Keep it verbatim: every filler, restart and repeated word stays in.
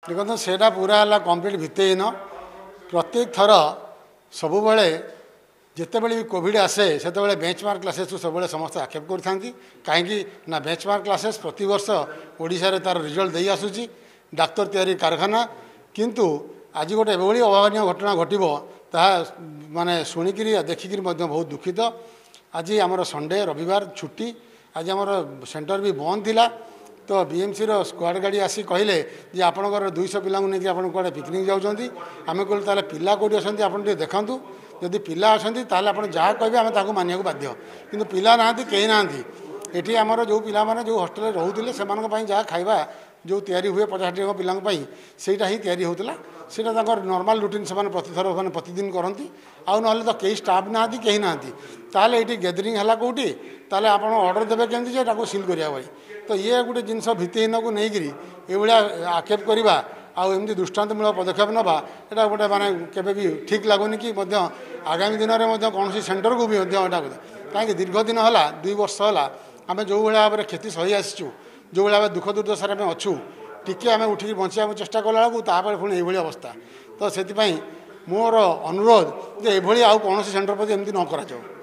देखो सेटा पूरा है कम्प्लीट भित्तिहीन प्रत्येक थर सब जिते बड़े भी कोविड आसे से बेंचमार्क क्लासेस को सब समस्त आक्षेप करते कहीं ना बेंचमार्क क्लासेस प्रति वर्ष ओडिशा रे तार रिजल्ट दे आसूची डाक्तर तैयारी कारखाना किंतु आज गोटे एभली अभावनीय घटना घटव ता माने शुणिकी देखिकी बहुत दुखित। आज आमर संडे रविवार छुट्टी आज आमर सेंटर भी बंद थिला तो बीएमसी रो स्क्वाड गाड़ी आसी कहले जे आपनकर दुई सौ पिला नहीं आपन कुआडे पिकनिक जाउछंती आमे कहल ताले पिला कोठी असंती आपन टे देखंतु जदि पिला असंती ताले आपन जहा कहबे आमे ताको मानिया को बाध्य किंतु पिला नांती केही नांती एठी हमर जो पिला माने जो हॉस्टल रे रहउतिले सेमानक पई जहा खाइबा जो तैयारी हुए पचास टी पिलांक पई सेटा ही तैयारी होतला सेटा ताकर नॉर्मल रूटीन सेमाने प्रतिथर माने प्रतिदिन करंती आउ नहले तो केही स्टाफ नांती केही नांती ताले एठी गैदरिंग हला कोठी ताले आपन ऑर्डर देबे केंती जे ताको सील करिया भाई तो ये गोटे जिनस भित्तिहीन को लेकिन ये आक्षेप करवा आमती दृष्टान्तमूलक पदक्षेप नवा यहाँ गोटे माने केबे भी ठीक लगुनि कि आगामी दिन में कौन सेंटर को भी कहीं दीर्घ दिन है दुई वर्ष है आम जो भाव में क्षति सही आसीचु जो भाव दुख दुर्दशार आम अच्छू टी आम उठिक बचा चेष्टा कला बेलू पुणी ये अवस्था तो से मोर अनुरोध जे ये आउ कौन सेंटर प्रति एमती न करा।